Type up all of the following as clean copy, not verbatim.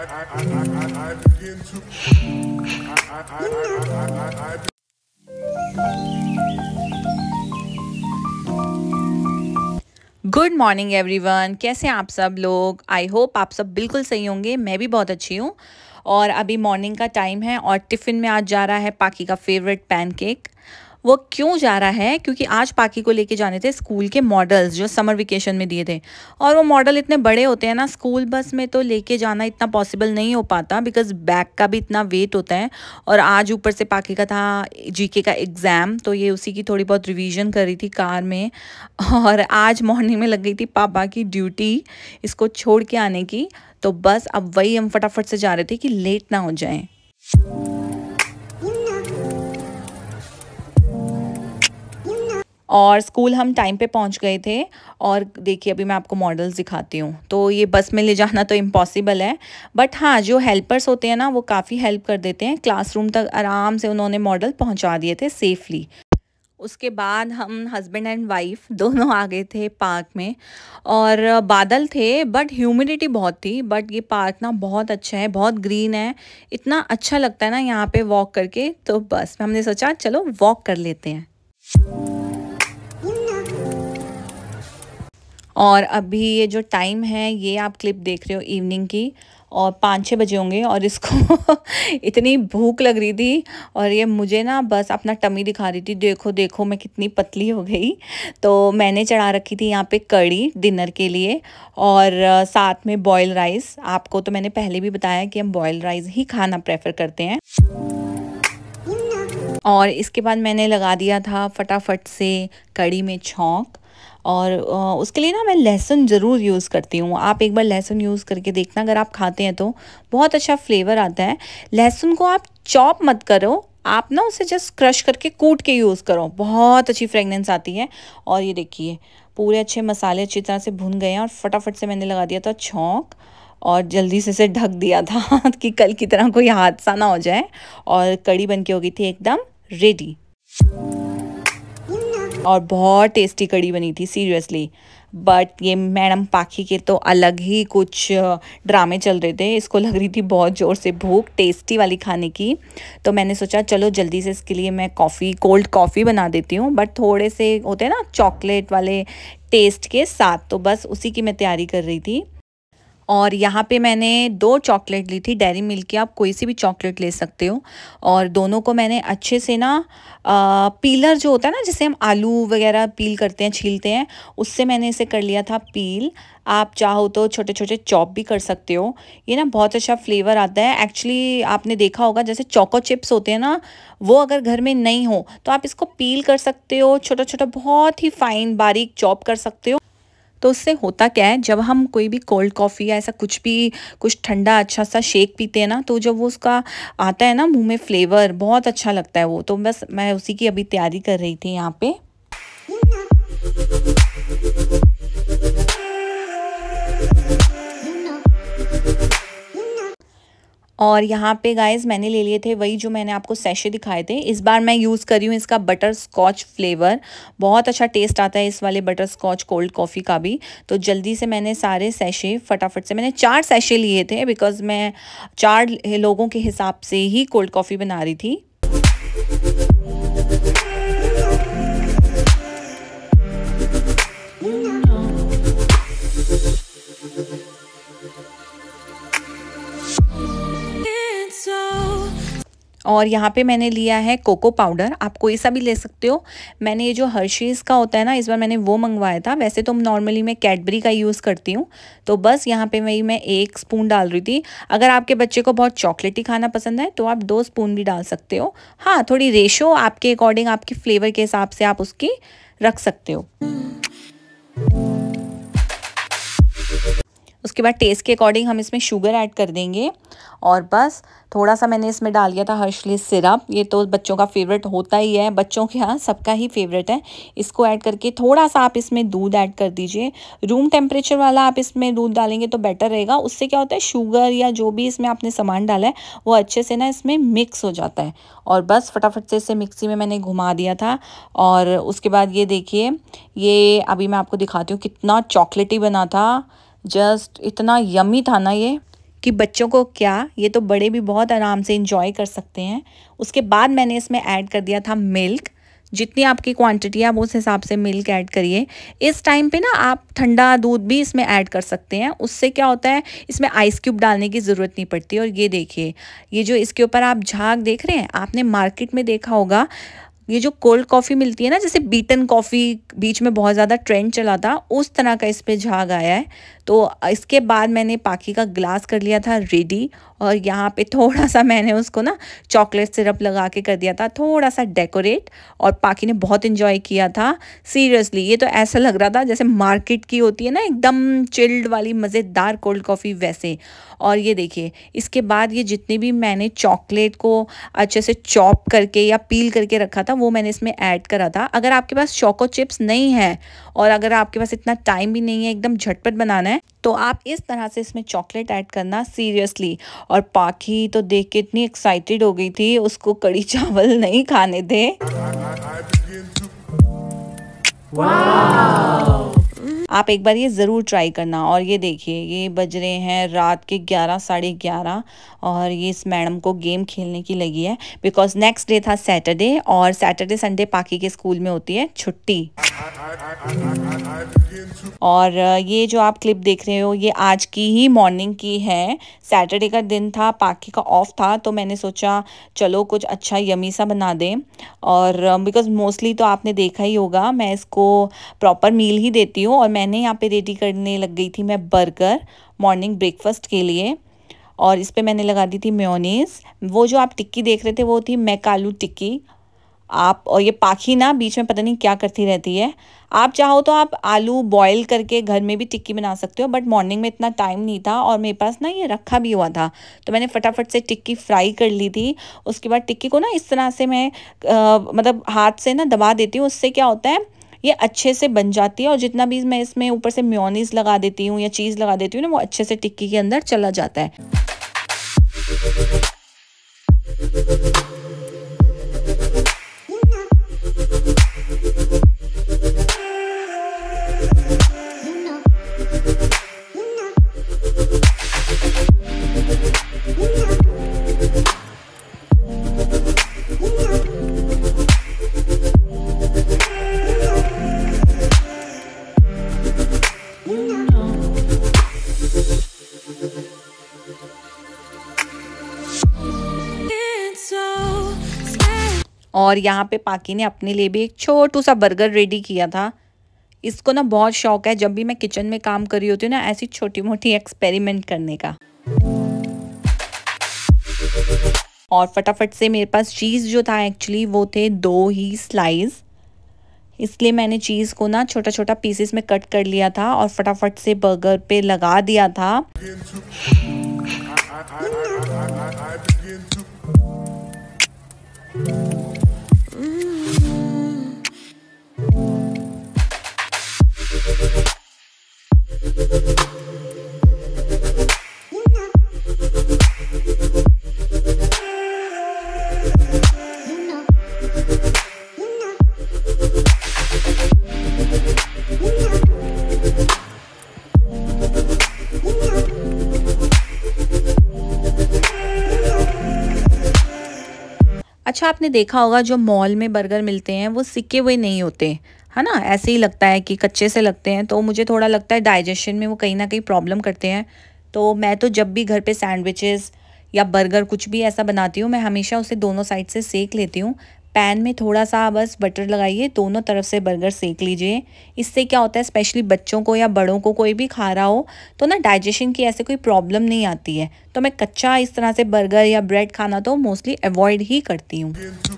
Good morning everyone, कैसे हैं आप सब लोग। आई होप आप सब बिल्कुल सही होंगे। मैं भी बहुत अच्छी हूँ। और अभी मॉर्निंग का टाइम है और टिफ़िन में आज जा रहा है पाकी का फेवरेट पैनकेक। वो क्यों जा रहा है? क्योंकि आज पाकी को लेके जाने थे स्कूल के मॉडल्स जो समर वेकेशन में दिए थे। और वो मॉडल इतने बड़े होते हैं ना, स्कूल बस में तो लेके जाना इतना पॉसिबल नहीं हो पाता, बिकॉज बैग का भी इतना वेट होता है। और आज ऊपर से पाकी का था जीके का एग्ज़ाम, तो ये उसी की थोड़ी बहुत रिवीजन कर रही थी कार में। और आज मॉर्निंग में लग गई थी पापा की ड्यूटी इसको छोड़ के आने की। तो बस अब वही हम फटाफट से जा रहे थे कि लेट ना हो जाए। और स्कूल हम टाइम पे पहुंच गए थे। और देखिए अभी मैं आपको मॉडल्स दिखाती हूँ। तो ये बस में ले जाना तो इम्पॉसिबल है, बट हाँ जो हेल्पर्स होते हैं ना वो काफ़ी हेल्प कर देते हैं। क्लासरूम तक आराम से उन्होंने मॉडल पहुंचा दिए थे सेफली। उसके बाद हम हस्बैंड एंड वाइफ दोनों आ गए थे पार्क में। और बादल थे बट ह्यूमिडिटी बहुत थी। बट ये पार्क ना बहुत अच्छा है, बहुत ग्रीन है, इतना अच्छा लगता है ना यहाँ पे वॉक करके। तो बस हमने सोचा चलो वॉक कर लेते हैं। और अभी ये जो टाइम है ये आप क्लिप देख रहे हो इवनिंग की, और 5-6 बजे होंगे। और इसको इतनी भूख लग रही थी और ये मुझे ना बस अपना टमी दिखा रही थी, देखो देखो मैं कितनी पतली हो गई। तो मैंने चढ़ा रखी थी यहाँ पे कड़ी डिनर के लिए, और साथ में बॉयल राइस। आपको तो मैंने पहले भी बताया कि हम बॉयल राइस ही खाना प्रेफर करते हैं। और इसके बाद मैंने लगा दिया था फटाफट से कड़ी में छौंक। और उसके लिए ना मैं लहसुन ज़रूर यूज़ करती हूँ। आप एक बार लहसुन यूज़ करके देखना, अगर आप खाते हैं तो बहुत अच्छा फ्लेवर आता है। लहसुन को आप चॉप मत करो, आप ना उसे जस्ट क्रश करके कूट के यूज़ करो, बहुत अच्छी फ्रेगनेंस आती है। और ये देखिए पूरे अच्छे मसाले अच्छी तरह से भुन गए हैं। और फटाफट से मैंने लगा दिया था छौंक और जल्दी से इसे ढक दिया था कि कल की तरह कोई हादसा ना हो जाए। और कड़ी बन के हो गई थी एकदम रेडी। और बहुत टेस्टी कड़ी बनी थी सीरियसली। बट ये मैडम पाखी के तो अलग ही कुछ ड्रामे चल रहे थे। इसको लग रही थी बहुत ज़ोर से भूख टेस्टी वाली खाने की। तो मैंने सोचा चलो जल्दी से इसके लिए मैं कोल्ड कॉफ़ी बना देती हूँ। बट थोड़े से होते हैं ना चॉकलेट वाले टेस्ट के साथ, तो बस उसी की मैं तैयारी कर रही थी। और यहाँ पे मैंने 2 चॉकलेट ली थी डेयरी मिल्क की, आप कोई सी भी चॉकलेट ले सकते हो। और दोनों को मैंने अच्छे से ना पीलर जो होता है ना, जिससे हम आलू वगैरह पील करते हैं, छीलते हैं, उससे मैंने इसे कर लिया था पील। आप चाहो तो छोटे छोटे चॉप भी कर सकते हो। ये ना बहुत अच्छा फ्लेवर आता है। एक्चुअली आपने देखा होगा जैसे चोको चिप्स होते हैं ना, वो अगर घर में नहीं हो तो आप इसको पील कर सकते हो, छोटा छोटा बहुत ही फाइन बारीक चॉप कर सकते हो। तो उससे होता क्या है, जब हम कोई भी कोल्ड कॉफ़ी या ऐसा कुछ भी कुछ ठंडा अच्छा सा शेक पीते हैं ना, तो जब वो उसका आता है ना मुंह में फ्लेवर, बहुत अच्छा लगता है वो। तो बस मैं उसी की अभी तैयारी कर रही थी यहाँ पे। और यहाँ पे गाइस मैंने ले लिए थे वही जो मैंने आपको सैशे दिखाए थे। इस बार मैं यूज़ कर रही हूँ इसका बटर स्कॉच फ्लेवर। बहुत अच्छा टेस्ट आता है इस वाले बटर स्कॉच कोल्ड कॉफ़ी का भी। तो जल्दी से मैंने सारे सैशे फटाफट से, मैंने 4 सैशे लिए थे बिकॉज़ मैं 4 लोगों के हिसाब से ही कोल्ड कॉफ़ी बना रही थी। और यहाँ पे मैंने लिया है कोको पाउडर, आप कोई सा भी ले सकते हो। मैंने ये जो हर्शीज़ का होता है ना, इस बार मैंने वो मंगवाया था। वैसे तो नॉर्मली मैं कैडबरी का यूज़ करती हूँ। तो बस यहाँ पे मैं 1 स्पून डाल रही थी। अगर आपके बच्चे को बहुत चॉकलेटी खाना पसंद है तो आप 2 स्पून भी डाल सकते हो। हाँ, थोड़ी रेशो आपके अकॉर्डिंग, आपके फ्लेवर के हिसाब से आप उसकी रख सकते हो। उसके बाद टेस्ट के अकॉर्डिंग हम इसमें शुगर ऐड कर देंगे। और बस थोड़ा सा मैंने इसमें डाल दिया था हर्शीज़ सिरप। ये तो बच्चों का फेवरेट होता ही है, बच्चों के यहाँ सबका ही फेवरेट है। इसको ऐड करके थोड़ा सा आप इसमें दूध ऐड कर दीजिए। रूम टेम्परेचर वाला आप इसमें दूध डालेंगे तो बेटर रहेगा। उससे क्या होता है, शुगर या जो भी इसमें आपने सामान डाला है वो अच्छे से ना इसमें मिक्स हो जाता है। और बस फटाफट से इसे मिक्सी में मैंने घुमा दिया था। और उसके बाद ये देखिए, ये अभी मैं आपको दिखाती हूँ कितना चॉकलेटी बना था। जस्ट इतना यम्मी था ना ये कि बच्चों को क्या, ये तो बड़े भी बहुत आराम से इंजॉय कर सकते हैं। उसके बाद मैंने इसमें ऐड कर दिया था मिल्क। जितनी आपकी क्वांटिटी है आप उस हिसाब से मिल्क ऐड करिए। इस टाइम पे ना आप ठंडा दूध भी इसमें ऐड कर सकते हैं, उससे क्या होता है इसमें आइस क्यूब डालने की ज़रूरत नहीं पड़ती। और ये देखिए, ये जो इसके ऊपर आप झाग देख रहे हैं, आपने मार्केट में देखा होगा ये जो कोल्ड कॉफ़ी मिलती है ना, जैसे बीटन कॉफ़ी बीच में बहुत ज़्यादा ट्रेंड चला था, उस तरह का इस पे झाग आया है। तो इसके बाद मैंने पाकी का ग्लास कर लिया था रेडी, और यहाँ पे थोड़ा सा मैंने उसको ना चॉकलेट सिरप लगा के कर दिया था थोड़ा सा डेकोरेट, और पाकी ने बहुत इन्जॉय किया था। सीरियसली ये तो ऐसा लग रहा था जैसे मार्केट की होती है ना एकदम चिल्ड वाली मज़ेदार कोल्ड कॉफ़ी, वैसे। और ये देखिए, इसके बाद ये जितने भी मैंने चॉकलेट को अच्छे से चॉप करके या पील करके रखा था वो मैंने इसमें ऐड करा था। अगर आपके पास चोको चिप्स नहीं है और अगर आपके पास इतना टाइम भी नहीं है, एकदम झटपट बनाना है, तो आप इस तरह से इसमें चॉकलेट ऐड करना सीरियसली। और पाखी तो देख के इतनी एक्साइटेड हो गई थी, उसको कड़ी चावल नहीं खाने थे। आप एक बार ये ज़रूर ट्राई करना। और ये देखिए, ये बज रहे हैं रात के 11 साढ़े 11, और ये इस मैडम को गेम खेलने की लगी है, बिकॉज नेक्स्ट डे था सैटरडे, और सैटरडे संडे पाकी के स्कूल में होती है छुट्टी। और ये जो आप क्लिप देख रहे हो ये आज की ही मॉर्निंग की है। सैटरडे का दिन था, पाकी का ऑफ था, तो मैंने सोचा चलो कुछ अच्छा यमी सा बना दें। और बिकॉज मोस्टली तो आपने देखा ही होगा मैं इसको प्रॉपर मील ही देती हूँ, और मैंने यहाँ पे रेडी करने लग गई थी मैं बर्गर मॉर्निंग ब्रेकफास्ट के लिए। और इस पे मैंने लगा दी थी मेयोनीज। वो जो आप टिक्की देख रहे थे वो थी मैकालू टिक्की। आप, और ये पाखी ना बीच में पता नहीं क्या करती रहती है। आप चाहो तो आप आलू बॉईल करके घर में भी टिक्की बना सकते हो, बट मॉर्निंग में इतना टाइम नहीं था और मेरे पास ना ये रखा भी हुआ था, तो मैंने फटाफट से टिक्की फ्राई कर ली थी। उसके बाद टिक्की को ना इस तरह से मैं मतलब हाथ से ना दबा देती हूँ, उससे क्या होता है ये अच्छे से बन जाती है। और जितना भी मैं इसमें ऊपर से मेयोनीज लगा देती हूँ या चीज़ लगा देती हूँ ना, वो अच्छे से टिक्की के अंदर चला जाता है। और यहाँ पे पाकी ने अपने लिए भी एक छोटू सा बर्गर रेडी किया था। इसको ना बहुत शौक है, जब भी मैं किचन में काम कर रही होती हूँ ना ऐसी छोटी मोटी एक्सपेरिमेंट करने का। और फटाफट से मेरे पास चीज़ जो था एक्चुअली वो थे 2 ही स्लाइस, इसलिए मैंने चीज़ को ना छोटा छोटा पीसेस में कट कर लिया था और फटाफट से बर्गर पे लगा दिया था। अच्छा, आपने देखा होगा जो मॉल में बर्गर मिलते हैं वो सिके हुए नहीं होते, है ना, ऐसे ही लगता है कि कच्चे से लगते हैं। तो मुझे थोड़ा लगता है डाइजेशन में वो कहीं ना कहीं प्रॉब्लम करते हैं। तो मैं तो जब भी घर पे सैंडविचेस या बर्गर कुछ भी ऐसा बनाती हूँ, मैं हमेशा उसे दोनों साइड से सेक लेती हूँ। पैन में थोड़ा सा बस बटर लगाइए, दोनों तरफ से बर्गर सेक लीजिए। इससे क्या होता है, स्पेशली बच्चों को या बड़ों को कोई भी खा रहा हो तो ना डाइजेशन की ऐसे कोई प्रॉब्लम नहीं आती है। तो मैं कच्चा इस तरह से बर्गर या ब्रेड खाना तो मोस्टली अवॉइड ही करती हूँ।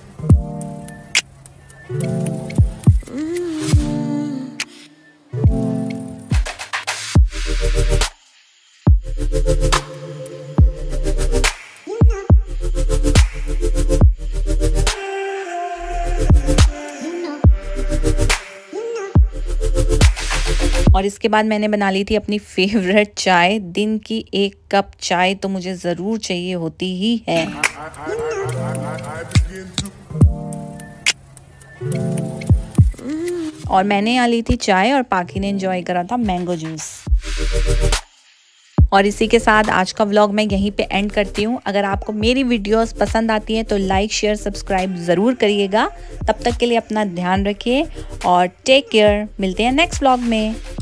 और इसके बाद मैंने बना ली थी अपनी फेवरेट चाय। दिन की 1 कप चाय तो मुझे ज़रूर चाहिए होती ही है। और मैंने यहाँ ली थी चाय और पाकी ने एंजॉय करा था मैंगो जूस। और इसी के साथ आज का व्लॉग मैं यहीं पे एंड करती हूँ। अगर आपको मेरी वीडियोस पसंद आती हैं तो लाइक शेयर सब्सक्राइब ज़रूर करिएगा। तब तक के लिए अपना ध्यान रखिए और टेक केयर। मिलते हैं नेक्स्ट व्लॉग में।